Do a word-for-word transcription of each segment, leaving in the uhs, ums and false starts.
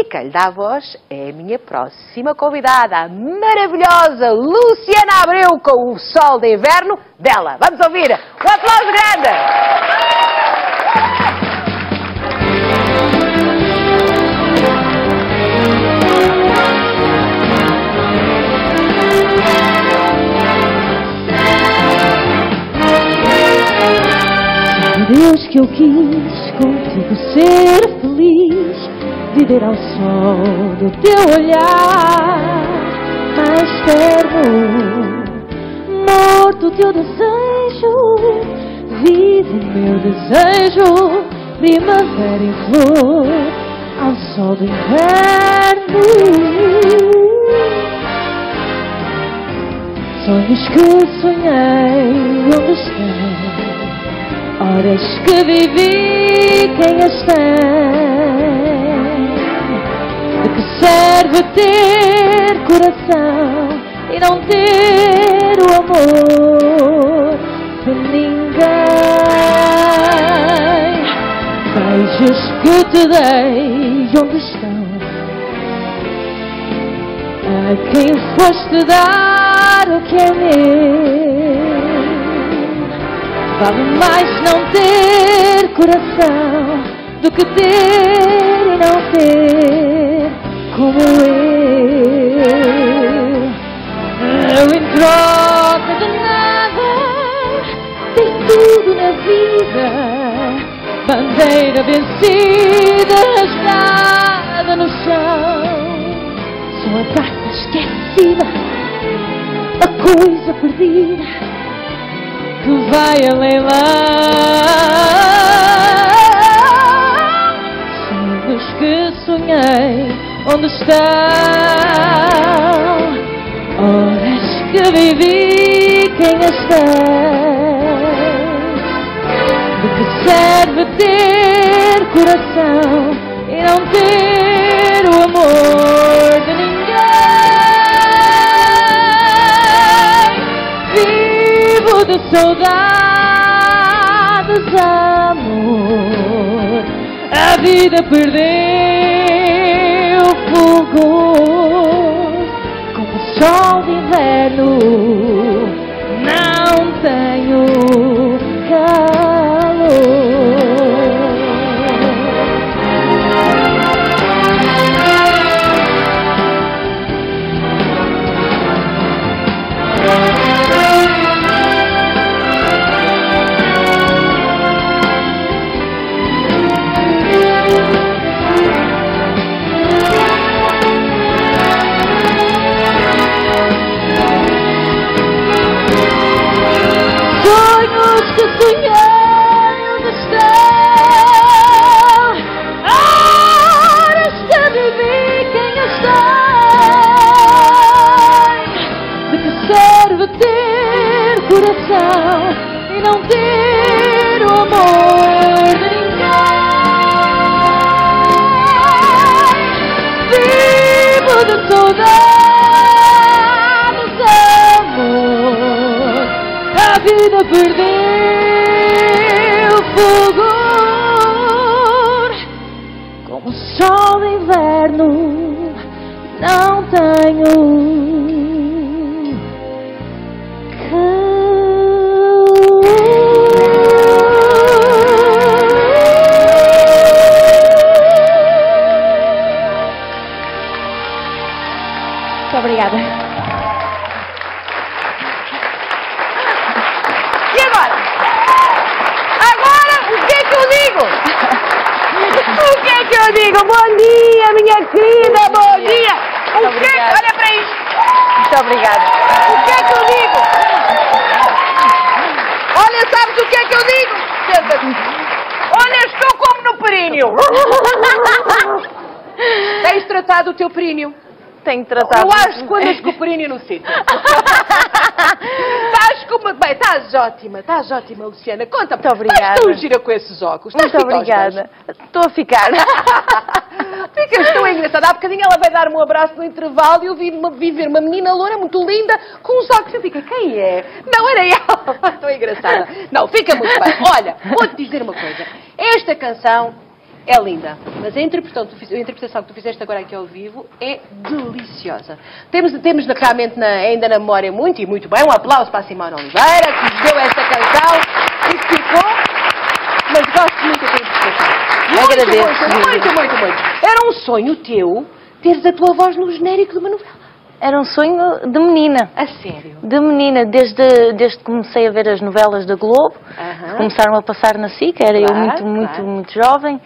quem lhe dá a voz é a minha próxima convidada, a maravilhosa Luciana Abreu, com o sol de inverno dela. Vamos ouvir. Um aplauso grande. Deus que eu quis contigo ser feliz, viver ao sol do teu olhar mais terno, morto o teu desejo, vive o meu desejo, primavera em flor, ao sol do inverno. Sonhos que sonhei, onde estão? Horas que vivi, quem as tem? De que serve ter coração e não ter o amor de ninguém? Beijos que te dei, onde estão? A quem foste dar o que é meu? Vale mais não ter coração do que ter e não ter como eu. Eu em troca de nada dei tudo na vida, bandeira vencida, rasgada no chão. Sou a carta esquecida, a coisa perdida que vai a leilão. Sonhos que sonhei, onde estão? Horas que vivi, quem as tem? De que serve ter coração e não ter o amor de ninguém? De saudades, amor, a vida perdeu o fulgor, como o sol de inverno, não tenho calor. Que sonhei, onde estão? Horas que vivi, quem as tem? De que serve ter coração e não ter o amor de ninguém? Vivo de saudades, amor, a vida perdeu fulgor, como o sol de inverno, não tenho calor. Muito obrigada. E agora? Agora, o que é que eu digo? O que é que eu digo? Bom dia, minha querida, bom dia! O que é que... Olha para isto! Muito obrigada. O que é que eu digo? Olha, sabes o que é que eu digo? Senta-te. Olha, estou como no períneo. Tens tratado o teu períneo? Tenho tratado. Eu acho que quando andas com o períneo no sítio. Estás como... Bem, estás ótima, estás ótima, Luciana. Conta-me. Muito obrigada. Estás tão gira com esses óculos. Estás Muito obrigada. Estou a ficar. Ficas tão engraçada. Há bocadinho ela vai dar-me um abraço no intervalo e eu vi, uma, vi ver uma menina loura muito linda com uns óculos. Eu fico, quem é? Não, era ela. Estou engraçada. Não, fica muito bem. Olha, vou-te dizer uma coisa. Esta canção é linda. Mas a interpretação, que tu fiz, a interpretação que tu fizeste agora aqui ao vivo é deliciosa. Temos, temos realmente na, ainda na memória muito, e muito bem, um aplauso para a Simone Oliveira, que nos deu esta canção e que ficou, mas gosto muito da tua interpretação. Muito, Agradeço. Muito, muito, muito, muito. Era um sonho teu teres a tua voz no genérico de uma novela. Era um sonho de menina. A sério? De menina, desde, desde que comecei a ver as novelas da Globo, Uh-huh. que começaram a passar na S I C, era Claro, eu muito, muito, claro. muito jovem,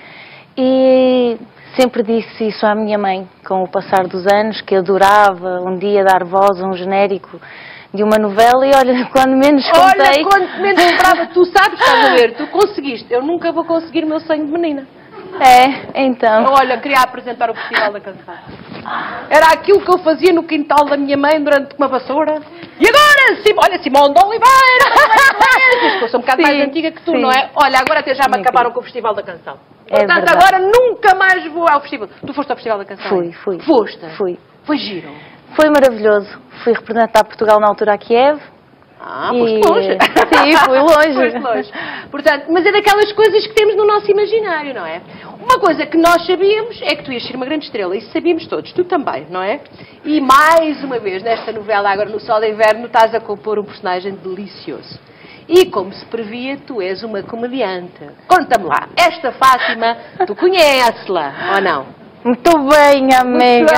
e sempre disse isso à minha mãe, com o passar dos anos, que adorava um dia dar voz a um genérico de uma novela, e olha, quando menos contei... Olha, quando menos esperava, tu sabes, estás a ver, tu conseguiste, eu nunca vou conseguir o meu sonho de menina. É, então... Olha, queria apresentar o Festival da Canção. Era aquilo que eu fazia no quintal da minha mãe durante uma vassoura. E agora, Sim, olha, Simone de Oliveira! Eu sou um bocado Sim, mais antiga que tu, sim. não é? Olha, agora até já me Sim, acabaram sim. com o Festival da Canção. É Portanto, verdade. agora nunca mais vou ao festival. Tu foste ao Festival da Canção? Fui, fui. Foste? Fui. Foi giro. Foi maravilhoso. Fui representar Portugal na altura a Kiev. Ah, E- foste longe. Sim, fui longe. Foste longe. Portanto, mas é daquelas coisas que temos no nosso imaginário, não é? Uma coisa que nós sabíamos é que tu ias ser uma grande estrela. Isso sabíamos todos. Tu também, não é? E mais uma vez, nesta novela, agora no Sol de Inverno, estás a compor um personagem delicioso. E como se previa, tu és uma comediante. Conta-me lá. Esta Fátima, tu conheces-la, ou não? Muito bem, amiga.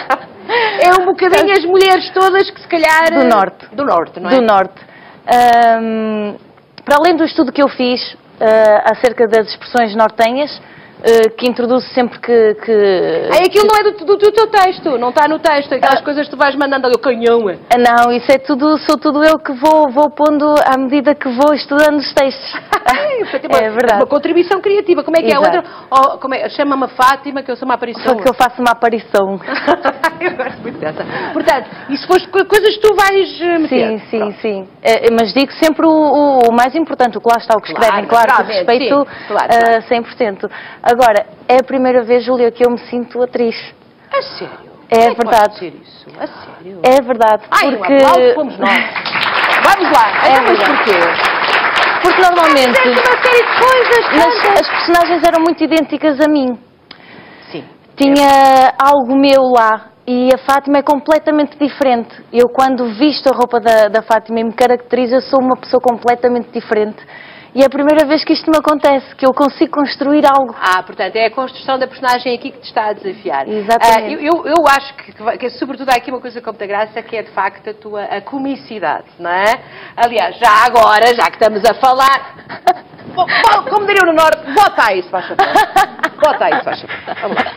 É um bocadinho as mulheres todas que se calhar... Do norte. Do norte, não é? Do Norte. Ahm, para além do estudo que eu fiz ah, acerca das expressões nortenhas, ah, que introduzo sempre que... que Aí aquilo não é do, do, do teu texto, não está no texto, aquelas Ah. coisas que tu vais mandando ali, o canhão. É. Ah, Não, isso é tudo, sou tudo eu que vou, vou pondo à medida que vou estudando os textos. Uma, É verdade. uma contribuição criativa. Como é que é a Exato. outra? Oh, como é? Chama-me Fátima, que eu sou uma aparição. Só que eu faço uma aparição. Eu gosto muito dessa. Portanto, isso foste co- coisas que tu vais eh, meter. Sim, sim, Pronto. sim. É, mas digo sempre o, o- o mais importante, o que lá está, o que Claro, escrevem, claro, que naturalmente, respeito sim, claro, ah, claro. cem por cento. Agora, é a primeira vez, Júlia, que eu me sinto atriz. A sério? É Como que verdade. pode ser isso? A sério? É verdade, Ai, porque... um aplauso, fomos nós. Vamos lá. É Então, mas verdade. porquê? Porque normalmente Fizeste uma série de coisas, nas- tantas. as personagens eram muito idênticas a mim. Sim. Tinha algo meu lá e a Fátima é completamente diferente. Eu, quando visto a roupa da, da Fátima e me caracterizo, eu sou uma pessoa completamente diferente. E é a primeira vez que isto me acontece, que eu consigo construir algo. Ah, portanto, é a construção da personagem aqui que te está a desafiar. Exatamente. Ah, eu, eu, eu acho que, que, vai- que, sobretudo, há aqui uma coisa com muita graça, que é, de facto, a tua a comicidade, não é? Aliás, já agora, já que estamos a falar... Bo- bo- Como diriam no Norte, bota aí, se faz favor. Bota aí, se faz favor. Vamos lá.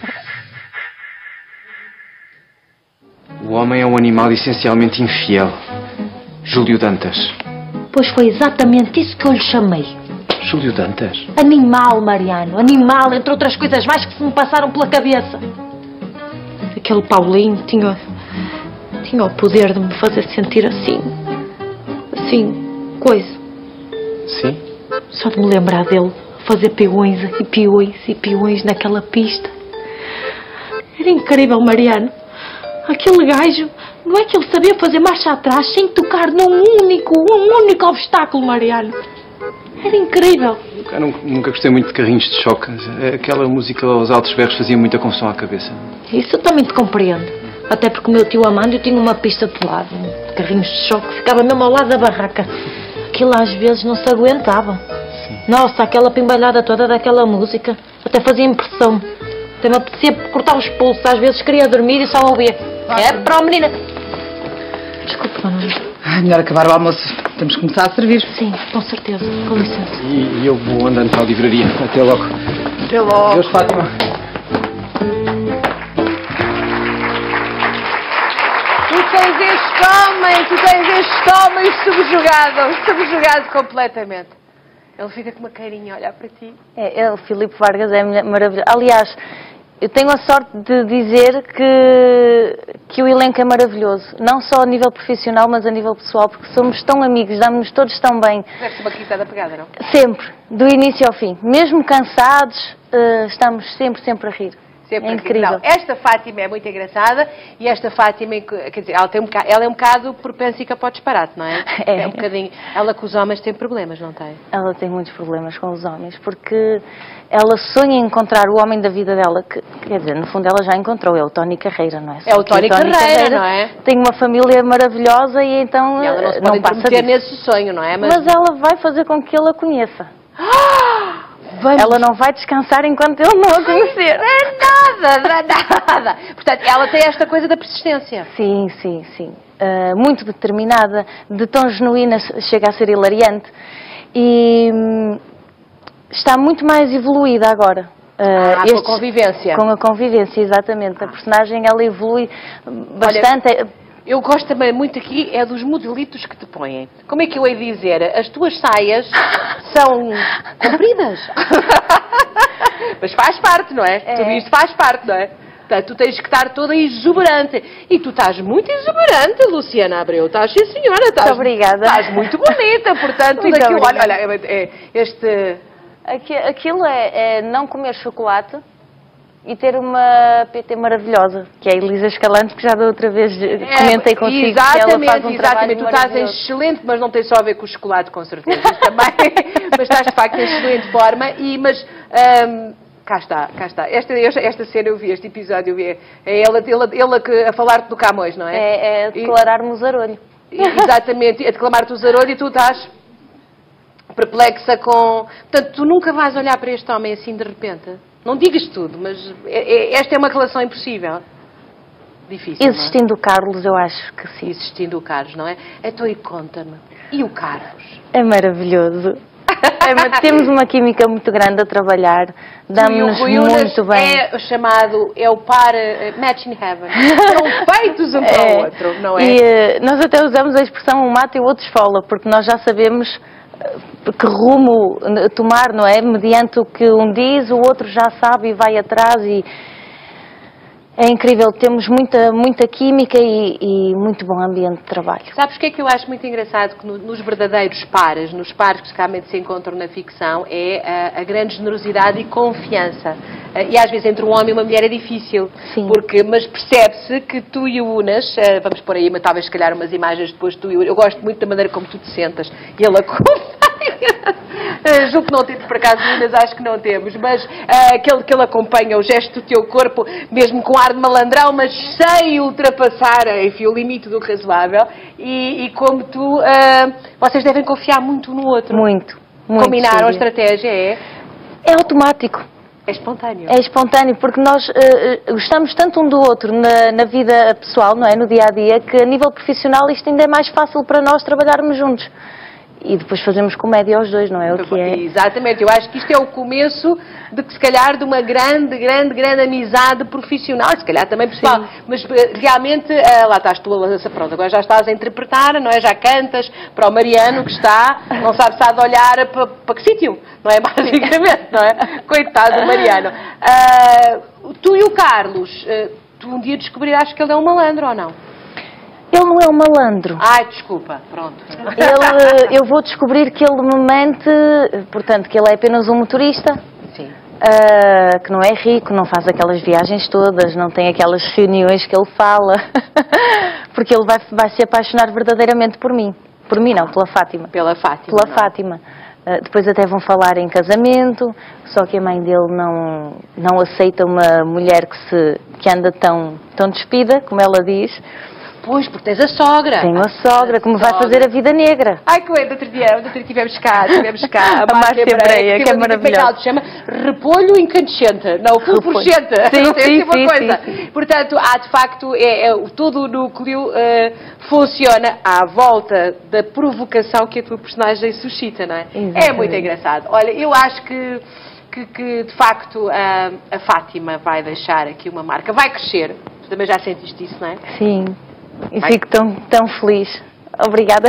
O homem é um animal essencialmente infiel. Júlio Dantas. Pois foi exatamente isso que eu lhe chamei. Júlio Dantas? Animal, Mariano. Animal, entre outras coisas mais que se me passaram pela cabeça. Aquele Paulinho tinha... Tinha o poder de me fazer sentir assim. Assim, coisa. Sim? Só de me lembrar dele. Fazer peões e peões e peões naquela pista. Era incrível, Mariano. Aquele gajo... Não é que ele sabia fazer marcha atrás sem tocar num único, um único obstáculo, Mariano. Era incrível. Eu nunca, nunca gostei muito de carrinhos de choque. Aquela música aos altos berros fazia muita confusão à cabeça. Isso eu também te compreendo. Até porque o meu tio Amando tinha uma pista de lado, de carrinhos de choque, ficava mesmo ao lado da barraca. Aquilo às vezes não se aguentava. Sim. Nossa, aquela pimbalhada toda daquela música. Até fazia impressão. Até me apetecia cortar os pulsos. Às vezes queria dormir e só ouvia. É para a menina. Desculpe, dona Ana. Ai, melhor acabar o almoço. Temos que começar a servir. Sim, com certeza. Com licença. E, e eu vou andando para a livraria. Até logo. Até logo. Deus, Fátima. Tu tens este homem, tu tens este homem subjugado, subjugado completamente. Ele fica com uma carinha a olhar para ti. É, é, o Filipe Vargas é maravilhoso. Aliás, eu tenho a sorte de dizer que, que o elenco é maravilhoso. Não só a nível profissional, mas a nível pessoal, porque somos tão amigos, damos-nos todos tão bem. Deve ser uma quitada pegada, não? Sempre, do início ao fim. Mesmo cansados, eh, estamos sempre, sempre a rir. Sempre é a rir. incrível. Não, esta Fátima é muito engraçada e esta Fátima, quer dizer, ela, tem um bocado, ela é um bocado propensica para o disparate, não é? É. É um bocadinho. Ela com os homens tem problemas, não tem? Ela tem muitos problemas com os homens, porque ela sonha em encontrar o homem da vida dela, que, quer dizer, no fundo ela já encontrou, é o Tony Carreira, não é? É o Tony Carreira, não é? Tem uma família maravilhosa e então E ela não se não pode passa intermeter disso. nesse sonho, não é? Mas ela vai fazer com que ele a conheça. Vamos. Ela não vai descansar enquanto ele não a conhecer. Nada, nada. Portanto, ela tem esta coisa da persistência. Sim, sim, sim. Uh, muito determinada, de tão genuína, chega a ser hilariante. E hum, está muito mais evoluída agora. Uh, Ah, com a estes- convivência. Com a convivência, exatamente. A personagem, ela evolui bastante. Eu gosto também muito aqui, é dos modelitos que te põem. Como é que eu hei de dizer? As tuas saias são compridas. Mas faz parte, não é? É. Tudo isto faz parte, não é? Portanto, tu tens que estar toda exuberante. E tu estás muito exuberante, Luciana Abreu. Estás, sim, senhora. Estás, Muito obrigada. Estás muito bonita, portanto, tudo Muito aquilo. Olha, obrigada. olha, é, este... Aqui- Aquilo é, é não comer chocolate e ter uma P T maravilhosa, que é a Elisa Escalante, que já da outra vez comentei consigo que ela exatamente, faz um exatamente. trabalho Tu estás maravilhoso. excelente, mas não tem só a ver com o chocolate, com certeza. Isso também. Mas estás de facto em excelente forma. E, mas hum, cá está, cá está. Esta, esta, esta cena eu vi, este episódio eu vi. É ela, ela, ela que, a falar-te do Camões, não é? É, é declarar-me o zarolho. E, exatamente, a declamar-te o zarolho e tu estás perplexa com... Portanto, tu nunca vais olhar para este homem assim de repente. Não digas tudo, mas é, é, esta é uma relação impossível. Difícil, Existindo o Carlos, eu acho que não é? sim. Existindo o Carlos, não é? Então, e conta-me. E o Carlos? É maravilhoso. É, mas temos uma química muito grande a trabalhar, damos-nos E o Rui Unas muito bem. é chamado, é o par uh, match in heaven. São feitos um para o outro, não é? E eh, nós até usamos a expressão um mata e o outro esfola, porque nós já sabemos eh, que rumo eh, tomar, não é? Mediante o que um diz, o outro já sabe e vai atrás e é incrível, temos muita, muita química e, e muito bom ambiente de trabalho. Sabes o que é que eu acho muito engraçado? Que no, nos verdadeiros pares, nos pares que realmente se encontram na ficção, é a, a grande generosidade e confiança. Uh, e às vezes entre um homem e uma mulher é difícil. Sim. Porque, mas percebe-se que tu e o Unas, uh, vamos pôr aí mas talvez se calhar umas imagens depois tu e o eu gosto muito da maneira como tu te sentas. E ele acompanha. Uh, julgo que não temos por acaso Unas, acho que não temos, mas uh, aquele que ele acompanha o gesto do teu corpo, mesmo com ar de malandrão, mas sem ultrapassar, enfim, o limite do razoável. E, e como tu, uh, vocês devem confiar muito no outro. Muito, muito. Combinaram a Sílvia. estratégia, é? É automático. É espontâneo. É espontâneo, porque nós uh, gostamos tanto um do outro na, na vida pessoal, não é? No dia a dia, que a nível profissional isto ainda é mais fácil para nós trabalharmos juntos. E depois fazemos comédia aos dois, não é? O que é? Exatamente, eu acho que isto é o começo de que se calhar de uma grande, grande, grande amizade profissional, se calhar também pessoal, Sim. mas realmente, ah, lá estás tu, pronto, agora já estás a interpretar, não é? Já cantas para o Mariano que está, não sabe se há de olhar para, para que sítio, não é? Basicamente, não é? Coitado do Mariano. Ah, tu e o Carlos, ah, tu um dia descobrirás que ele é um malandro ou não? Ele não é um malandro. Ai, desculpa, pronto. Ele, eu vou descobrir que ele me mente, portanto, que ele é apenas um motorista, Sim. uh, que não é rico, não faz aquelas viagens todas, não tem aquelas reuniões que ele fala, porque ele vai, vai se apaixonar verdadeiramente por mim. Por mim não, pela Fátima. Pela Fátima. Pela não é? Fátima. Uh, depois até vão falar em casamento, só que a mãe dele não, não aceita uma mulher que, se, que anda tão, tão despida, como ela diz. Pois, porque tens a sogra. Tem uma sogra que me vai sogra. fazer a vida negra. Ai, que é, outro dia, outro dia tivemos cá, tivemos cá A Márcia Breia, que é Como é que ela se chama? Repolho incandescente, não, fulgurgente. Sim, Não tem sim, assim uma sim, coisa. sim, sim. Portanto, há de facto, é, é, todo o núcleo eh, funciona à volta da provocação que a tua personagem suscita, não é? Exatamente. É muito engraçado. Olha, eu acho que, que, que de facto, a, a Fátima vai deixar aqui uma marca, vai crescer. Tu também já sentiste isso, não é? Sim, e Vai. fico tão, tão feliz. Obrigada.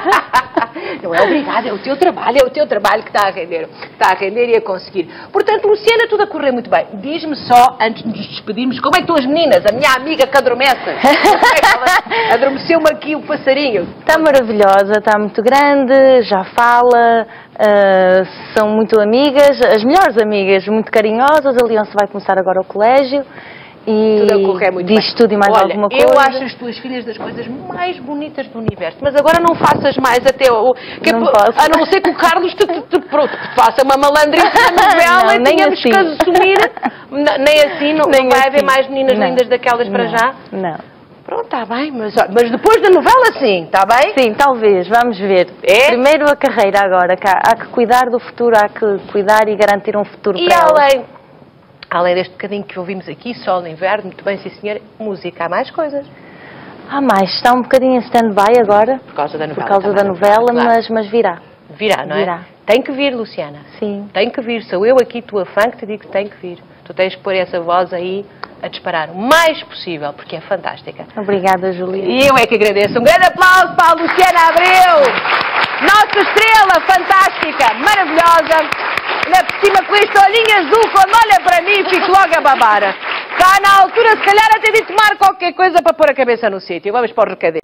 Não é obrigado, é o teu trabalho, é o teu trabalho que está a render, que está a render e a conseguir. Portanto, Luciana, tudo a correr muito bem. Diz-me só, antes de nos despedirmos, como é que estão as meninas? A minha amiga que adormece. Como é que ela adormeceu-me aqui o passarinho? Está maravilhosa, está muito grande, já fala, Uh, são muito amigas, as melhores amigas, muito carinhosas. A Leonce vai começar agora o colégio e tudo a correr muito diz bem. tudo e mais Olha, alguma coisa. eu acho as tuas filhas das coisas mais bonitas do universo, mas agora não faças mais até o... Que Não é, posso. a não ser que o Carlos te, te, te, pronto, te faça uma malandrice na novela Não, e nem tínhamos assim. que assumir. N- nem assim, não, Nem não vai assim. haver mais meninas Não. lindas daquelas para Não, já? Não. Pronto, está bem, mas, olha, mas depois da novela sim, está bem? Sim, talvez, vamos ver. É? Primeiro a carreira agora, que há, há que cuidar do futuro, há que cuidar e garantir um futuro E para elas. além, além deste bocadinho que ouvimos aqui, sol no inverno, muito bem, sim senhora, música, há mais coisas. Há mais, está um bocadinho em stand-by agora, Por causa da novela. por causa da também, novela, claro. mas, mas virá. Virá, não é? Virá. Tem que vir, Luciana. Sim. Tem que vir. Sou eu aqui, tua fã, que te digo que tem que vir. Tu tens que pôr essa voz aí a disparar o mais possível, porque é fantástica. Obrigada, Julia. E eu é que agradeço. Um grande aplauso para a Luciana Abreu. Nossa estrela fantástica, maravilhosa. Ainda por cima com este olhinho azul, quando olha para mim, fico logo a babar. Está na altura, se calhar, até de tomar qualquer coisa para pôr a cabeça no sítio. Vamos para o recadinho.